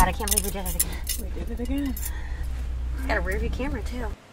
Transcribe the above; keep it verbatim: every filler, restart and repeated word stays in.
God, I can't believe we did it again. We did it again. It's got a rear view camera too.